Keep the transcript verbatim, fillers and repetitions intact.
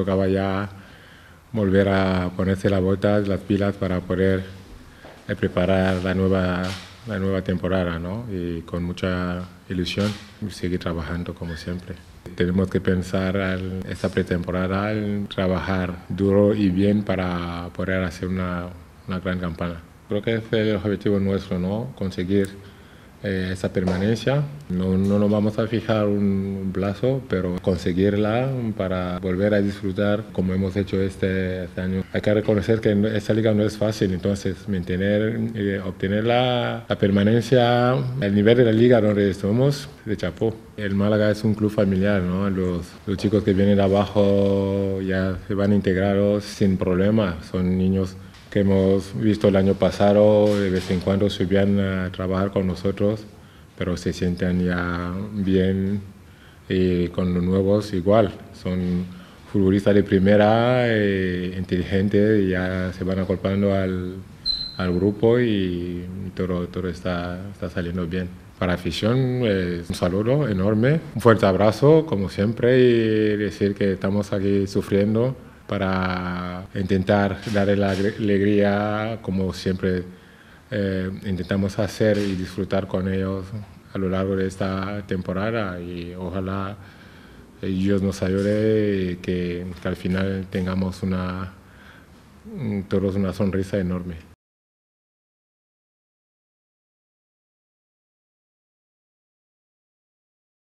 tocaba ya volver a ponerse las botas, las pilas para poder eh, preparar la nueva, la nueva temporada, ¿no? Y con mucha ilusión seguir trabajando como siempre. Tenemos que pensar en esta pretemporada, en trabajar duro y bien para poder hacer una, una gran campaña. Creo que es el objetivo nuestro, ¿no? Conseguir eh, esa permanencia. No, no nos vamos a fijar un, un plazo, pero conseguirla para volver a disfrutar como hemos hecho este, este año. Hay que reconocer que esta liga no es fácil, entonces mantener, eh, obtener la, la permanencia, el nivel de la liga donde estamos, de chapó. El Málaga es un club familiar, ¿no? Los, los chicos que vienen de abajo ya se van integrados sin problema, son niños que hemos visto el año pasado, de vez en cuando subían a trabajar con nosotros, pero se sienten ya bien y con los nuevos igual. Son futbolistas de primera, eh, inteligentes, y ya se van acoplando al, al grupo y todo, todo está, está saliendo bien. Para la afición, eh, un saludo enorme, un fuerte abrazo como siempre y decir que estamos aquí sufriendo para intentar darle la alegría como siempre eh, intentamos hacer y disfrutar con ellos a lo largo de esta temporada, y ojalá Dios nos ayude y que, que al final tengamos una, todos una sonrisa enorme.